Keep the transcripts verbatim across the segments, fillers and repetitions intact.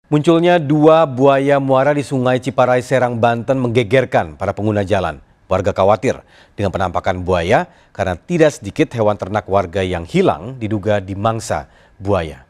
Munculnya dua buaya muara di Sungai Ciparai, Serang, Banten menggegerkan para pengguna jalan. Warga khawatir dengan penampakan buaya karena tidak sedikit hewan ternak warga yang hilang diduga dimangsa buaya.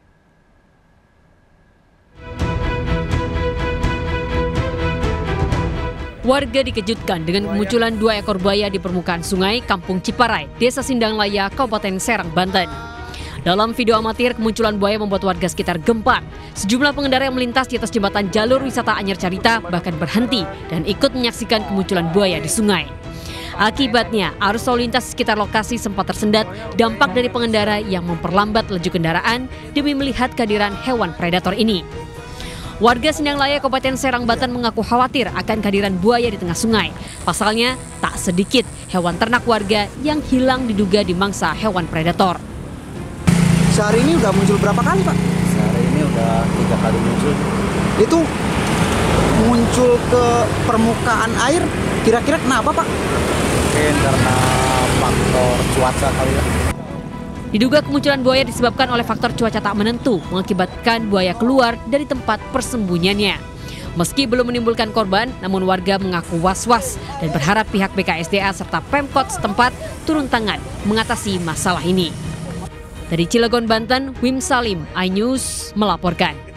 Warga dikejutkan dengan kemunculan dua ekor buaya di permukaan sungai Kampung Ciparai, Desa Sindanglaya, Kabupaten Serang, Banten. Dalam video amatir, kemunculan buaya membuat warga sekitar gempar. Sejumlah pengendara yang melintas di atas jembatan jalur wisata Anyar Carita bahkan berhenti dan ikut menyaksikan kemunculan buaya di sungai. Akibatnya, arus lalu lintas di sekitar lokasi sempat tersendat, dampak dari pengendara yang memperlambat laju kendaraan demi melihat kehadiran hewan predator ini. Warga Sindanglaya, Kabupaten Serang, Banten mengaku khawatir akan kehadiran buaya di tengah sungai. Pasalnya, tak sedikit hewan ternak warga yang hilang diduga dimangsa hewan predator. Sehari ini udah muncul berapa kali, Pak? Sehari ini udah tiga kali muncul. Itu muncul ke permukaan air, kira-kira kenapa, Pak? Mungkin karena faktor cuaca kali ya. Diduga kemunculan buaya disebabkan oleh faktor cuaca tak menentu, mengakibatkan buaya keluar dari tempat persembunyiannya. Meski belum menimbulkan korban, namun warga mengaku was-was dan berharap pihak B K S D A serta Pemkot setempat turun tangan mengatasi masalah ini. Dari Cilegon, Banten, Wim Salim, iNews melaporkan.